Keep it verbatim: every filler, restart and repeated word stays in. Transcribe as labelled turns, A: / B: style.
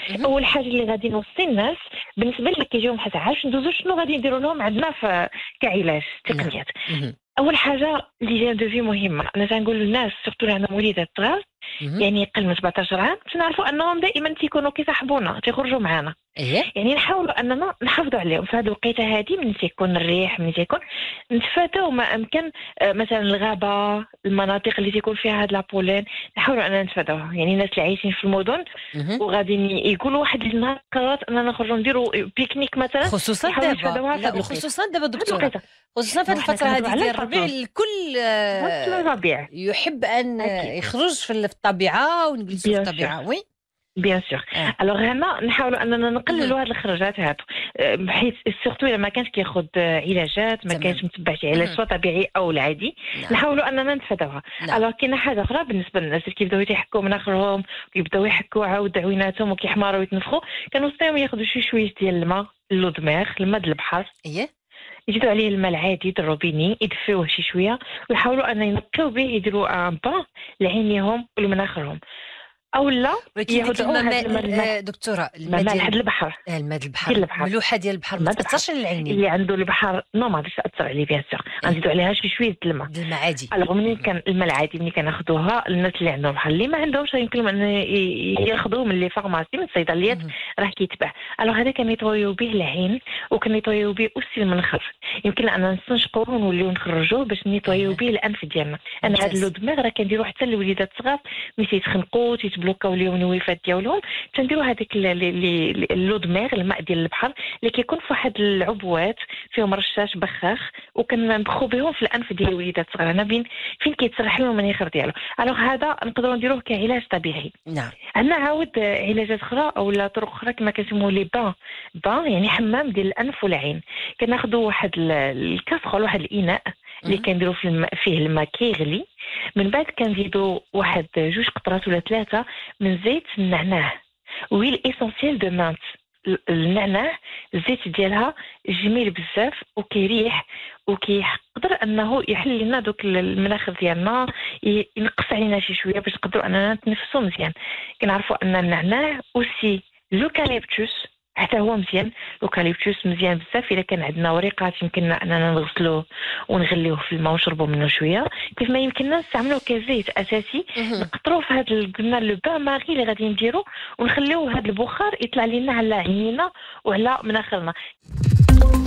A: اهم.
B: اول حاجه اللي غادي نوصي الناس بالنسبه اللي كيجيهم حساس ندوزو شنو غادي نديروا لهم عندنا في كعلاج
A: نعم.
B: تقنيات.
A: اهم.
B: اول حاجه ليجين دو في مهمه، انا تنقول للناس سورتو اللي عندهم وليدات صغار
A: اهم.
B: يعني يقل من سبعطاش عام، تنعرفوا انهم دائما تيكونوا كيصاحبونا تيخرجوا معنا،
A: أييه.
B: يعني نحاولوا اننا نحافظوا عليهم في هذه الوقيته هذه من تيكون الريح من تيكون نتفاداو ما امكن. آه، مثلا الغابه المناطق اللي تيكون فيها هاد لابولين نحاولوا اننا نتفاداوها. يعني الناس اللي عايشين في المدن
A: اهم.
B: وغادي يقولوا واحد النهار قررت اننا نخرجوا نديروا بيكنيك مثلا،
A: خصوصا
B: يحاولوا
A: دابا،
B: يتفاداوها في
A: لا
B: هذه الوقيته.
A: وخصوصا دابا
B: هذه
A: دكتورة،
B: الوقيته
A: خصوصا في هذه
B: وحنا
A: الفترة
B: كنهضروا
A: هذه
B: على
A: ديال الربيع
B: الفصل
A: الكل
B: فصل
A: آه،
B: الربيع.
A: يحب أن
B: اكيد
A: يخرج في ال في الطبيعة ونجلسوا في
B: بيان سور
A: الطبيعة. وي.
B: بيان سور.
A: آه.
B: الوغ هنا نحاولوا اننا
A: اهم.
B: نقللوا هذه الخرجات هادو، أه، بحيث سورتو الا ما كانش كياخذ أه، علاجات، ما كانش
A: تمام.
B: متبع شي علاج
A: اهم.
B: سواء طبيعي او العادي،
A: نعم.
B: نحاولوا اننا نتفاداوها.
A: نعم.
B: الوغ كاينه حاجه اخرى بالنسبه للناس اللي كيبداو يحكوا من اخرهم كيبداو يحكوا عاود عويناتهم وكيحمروا ويتنفخوا، كنوصيهم ياخذوا شي شويه ديال الماء، لو دماغ الماء د البحر،
A: أييه.
B: يزيدوا عليه الماء العادي د الروبيني يدفيوه شي شويه ويحاولوا ان ينقيو به، يديروا ان بان لعينيهم ولمناخرهم، او لا
A: ولكن ديك
B: يهدعوا
A: الماء
B: هذا الماء
A: ماء
B: الماء
A: آه، دكتورة، الماء
B: الماء
A: ديال
B: لحد البحر
A: آه، الماء
B: ديال
A: البحر،
B: البحر
A: الملوحة ديال البحر ما
B: الماء البحر
A: تأثرش على العينين.
B: اللي عنده البحر نو ما غاديش تاثر عليه بيان سور،
A: إيه.
B: غنزيدوا عليها شي شويه د الماء.
A: د الماء عادي.
B: الوغ منين
A: اهم.
B: كان الماء العادي ملي كناخذوها الناس اللي عندهم بحر، اللي ما عندهمش يمكن لهم ان ي- ياخذوه من لي فارماسي من الصيدليات
A: اهم.
B: راه كيتباع. الوغ هذا كنيطويو به العين وكنيطويو به اوسي المنخر، يمكن اننا نستنشقوه ونوليو نخرجوه باش نيطويو
A: أها.
B: به الانف ديالنا. انا هذا
A: ممتاز.
B: اللو دماغ راه كنديرو حتى للوليدات الصغار ملي تيتخنقوا تيتبلوكاو ليهم النويفات ديالهم، تنديروا هذيك ال- ال- ال- اللو دماغ الماء ديال البحر اللي كيكون في واحد العبوات فيهم رشاش بخاخ وكنبخو بهم في الانف ديال الوليدات الصغار هنا بين فين كيتسرح لهم المناخير ديالو. الوغ هذا نقدروا نديروه كعلاج طبيعي.
A: نعم.
B: عندنا عاود علاجات اخرى او لا طرق اخرى كما كنسموه لي بان بان، يعني حمام ديال الانف والعين. كناخذوا واحد ال- الكاسرول واحد الاناء اللي
A: اهم.
B: كنديروا في الماء فيه الماء كيغلي، من بعد كنزيدوا واحد جوج قطرات ولا ثلاثه من زيت النعناع ويل اسونسيال دو مانت. النعناع الزيت ديالها جميل بزاف وكيريح وكيقدر انه يحل لنا دوك المناخير ديالنا، ي- ينقص علينا شي شويه باش نقدروا اننا نتنفسوا مزيان. كنعرفوا ان النعناع اوسي لوكاليبتوس حتى هو مزيان، لوكاليبتوس مزيان بزاف. الا كان عندنا وريقات يمكننا اننا نغسلوه ونغليوه في الماء ونشربوا منه شويه، كيف ما يمكننا نستعملوه كزيت اساسي
A: اهم.
B: نقطروه في هذا ال- قلنا لو بان ماغي اللي غادي نديرو ونخليوه هذا البخار يطلع لنا على عينينا وعلى مناخيرنا.